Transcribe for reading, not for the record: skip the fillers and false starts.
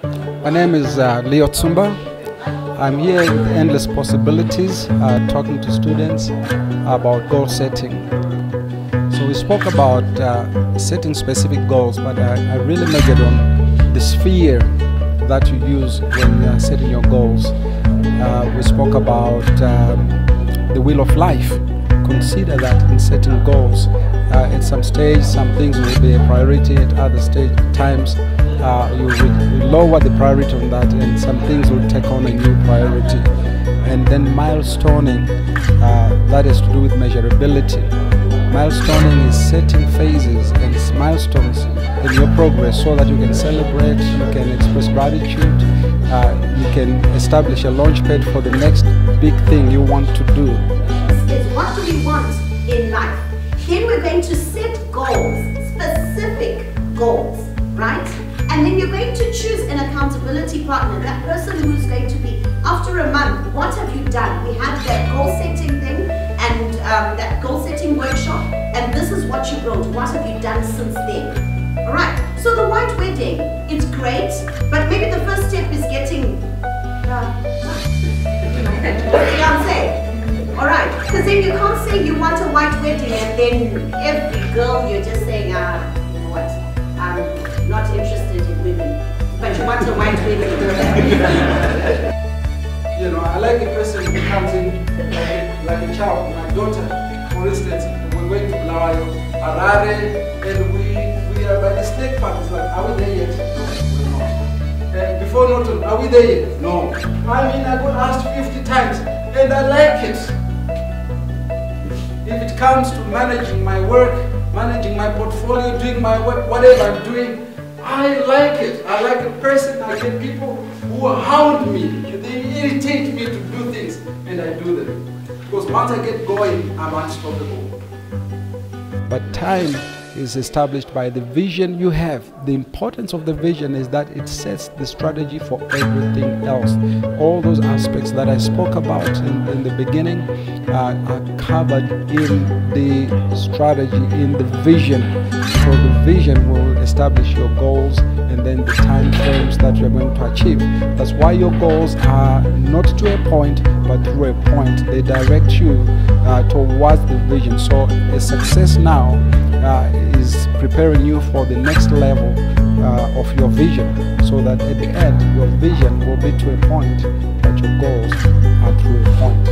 My name is Leo Tsumba. I'm here with Endless Possibilities, talking to students about goal setting. So we spoke about setting specific goals, but I really majored on the sphere that you use when you are setting your goals. We spoke about the wheel of life. Consider that in setting goals. At some stage, some things will be a priority. At other times, you will lower the priority on that, and some things will take on a new priority. And then milestoning, that has to do with measurability. Milestoning is setting phases and milestones in your progress so that you can celebrate, you can express gratitude, you can establish a launch pad for the next big thing you want to do. Is what do we want in life? Then we're going to set goals, specific goals, right? And then you're going to choose an accountability partner, that person who's going to be, after a month, what have you done? We had that goal setting thing and that goal setting workshop, and this is what you wrote. What have you done since then? All right, so the white wedding, it's great, but maybe the first step is getting fiancé. All right, because then you can't say you want a white wedding and then every girl you're just saying, you know what, I'm not interested in women, but you want a white wedding. You know, I like a person who comes in like a child. My daughter, for instance, we're going to Bulawayo, Harare, and we are by the snake park. It's like, are we there yet? No, we're not. Before Norton, are we there yet? No. I mean, I got asked 50 times, and I like it. If it comes to managing my work, managing my portfolio, doing my work, whatever I'm doing, I like it. I like a person, I get people who hound me. They irritate me to do things, and I do them. Because once I get going, I'm unstoppable. But time is established by the vision you have. The importance of the vision is that it sets the strategy for everything else. All those aspects that I spoke about in the beginning are covered in the strategy, in the vision. So the vision will establish your goals and then the time frames that you're going to achieve. That's why your goals are not to a point, but through a point. They direct you towards the vision. So a success now is preparing you for the next level of your vision, so that at the end your vision will be to a point, but your goals are through a point.